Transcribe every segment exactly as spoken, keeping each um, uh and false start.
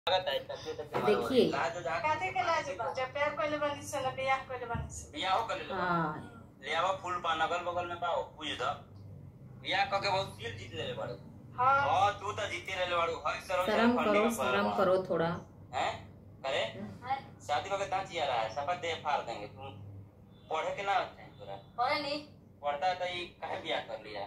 देखिए फूल पान अगल बगल में पाओ पूछ दो बियाह क के बहुत सील जीत ले बाड़ू। हां तू तो जीते रहले बाड़ू। हई शर्म करो शर्म करो थोड़ा हैं करे शादी वगैरह दांत आ रहा है शपथ दे फाड़ देंगे। तुम पढ़े के ना है तोरा पढ़े नहीं पढ़ता तो ये काहे बियाह कर लिया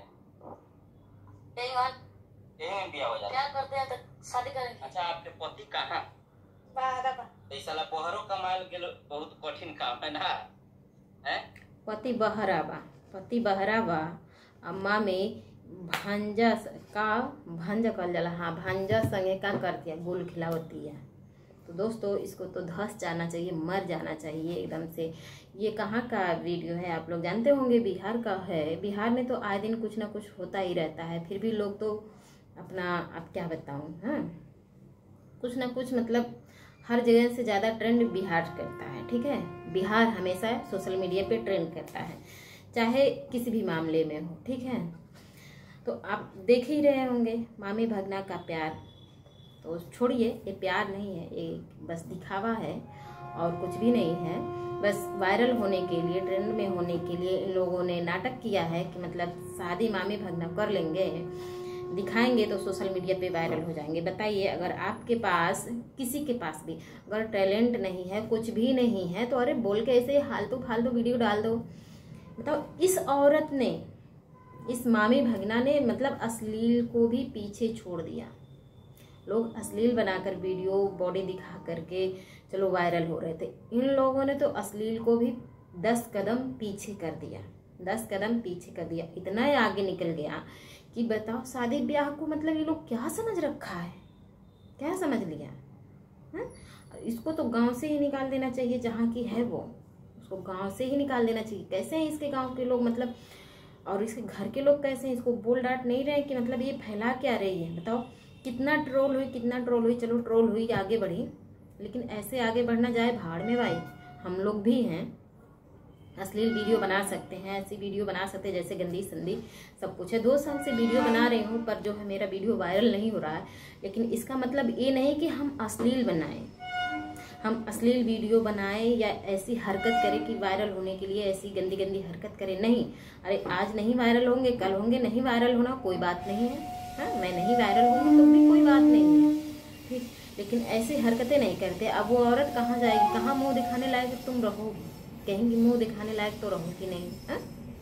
यही बात यही में बियाह हो जाता क्या करते हैं तो शादी करेंगे। अच्छा आपके पति कहां बाहर बा ऐसा ला पहरो कमाल के बहुत कठिन काम है ना हैं। पति बहरा बा पति बहरा बा अम्मा में भांजा का भांजा कल जाला। हाँ भांजा संगे का करती है गुल खिलावती है। तो दोस्तों इसको तो धस जाना चाहिए मर जाना चाहिए एकदम से। ये कहाँ का वीडियो है आप लोग जानते होंगे बिहार का है। बिहार में तो आए दिन कुछ ना कुछ होता ही रहता है फिर भी लोग तो अपना आप क्या बताऊँ हाँ कुछ ना कुछ मतलब हर जगह से ज़्यादा ट्रेंड बिहार करता है। ठीक है बिहार हमेशा सोशल मीडिया पे ट्रेंड करता है चाहे किसी भी मामले में हो। ठीक है तो आप देख ही रहे होंगे मामी भगना का प्यार। तो छोड़िए ये प्यार नहीं है ये बस दिखावा है और कुछ भी नहीं है। बस वायरल होने के लिए ट्रेंड में होने के लिए इन लोगों ने नाटक किया है कि मतलब शादी मामी भगना कर लेंगे दिखाएंगे तो सोशल मीडिया पे वायरल हो जाएंगे। बताइए अगर आपके पास किसी के पास भी अगर टैलेंट नहीं है कुछ भी नहीं है तो अरे बोल के ऐसे फालतू फालतू वीडियो डाल दो। बताओ इस औरत ने इस मामी भगना ने मतलब अश्लील को भी पीछे छोड़ दिया। लोग अश्लील बनाकर वीडियो बॉडी दिखा करके चलो वायरल हो रहे थे। इन लोगों ने तो अश्लील को भी दस कदम पीछे कर दिया दस कदम पीछे कर दिया। इतना आगे निकल गया कि बताओ शादी ब्याह को मतलब ये लोग क्या समझ रखा है क्या समझ लिया है। इसको तो गांव से ही निकाल देना चाहिए जहाँ की है वो उसको गांव से ही निकाल देना चाहिए। कैसे हैं इसके गांव के लोग मतलब और इसके घर के लोग कैसे हैं इसको बोल डांट नहीं रहे कि मतलब ये फैला क्या रही है। बताओ कितना ट्रोल हुई कितना ट्रोल हुई चलो ट्रोल हुई आगे बढ़ी लेकिन ऐसे आगे बढ़ना जाए भाड़ में भाई। हम लोग भी हैं अश्लील वीडियो बना सकते हैं ऐसी वीडियो बना सकते हैं जैसे गंदी संदी सब कुछ है। दो साल से वीडियो बना रही हूँ पर जो है मेरा वीडियो वायरल नहीं हो रहा है। लेकिन इसका मतलब ये नहीं कि हम अश्लील बनाएं हम अश्लील वीडियो बनाएं या ऐसी हरकत करें कि वायरल होने के लिए ऐसी गंदी गंदी हरकत करें नहीं। अरे आज नहीं वायरल होंगे कल होंगे नहीं वायरल होना कोई बात नहीं है। हाँ मैं नहीं वायरल होंगी तो भी कोई बात नहीं है ठीक लेकिन ऐसी हरकतें नहीं करते। अब वो औरत कहाँ जाएगी कहाँ मुँह दिखाने लायक तुम रहोगी कहेंगी मुंह दिखाने लायक तो रहूंगी नहीं है?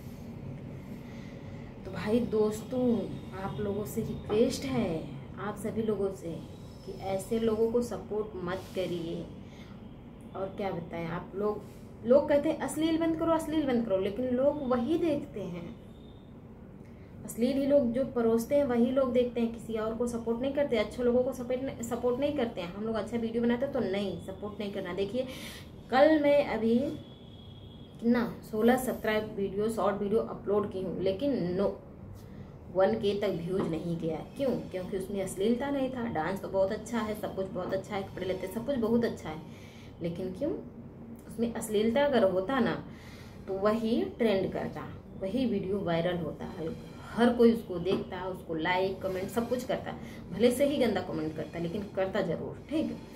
तो भाई दोस्तों आप लोगों से रिक्वेस्ट है आप सभी लोगों से कि ऐसे लोगों को सपोर्ट मत करिए। और क्या बताएं आप लोग लोग कहते हैं अश्लील बंद करो अश्लील बंद करो लेकिन लोग वही देखते हैं अश्लील ही लोग जो परोसते हैं वही लोग देखते हैं किसी और को सपोर्ट नहीं करते। अच्छे लोगों को सपोर्ट सपोर्ट नहीं करते हैं। हम लोग अच्छा वीडियो बनाते तो नहीं सपोर्ट नहीं करना। देखिए कल मैं अभी ना सोलह सत्रह वीडियो शॉर्ट वीडियो अपलोड की हूँ लेकिन नो वन के तक व्यूज नहीं गया। क्यों क्योंकि उसमें अश्लीलता नहीं था। डांस तो बहुत अच्छा है सब कुछ बहुत अच्छा है कपड़े लेते सब कुछ बहुत अच्छा है लेकिन क्यों उसमें अश्लीलता अगर होता ना तो वही ट्रेंड करता वही वीडियो वायरल होता है। हर कोई उसको देखता उसको लाइक कमेंट सब कुछ करता भले से ही गंदा कमेंट करता लेकिन करता जरूर ठीक।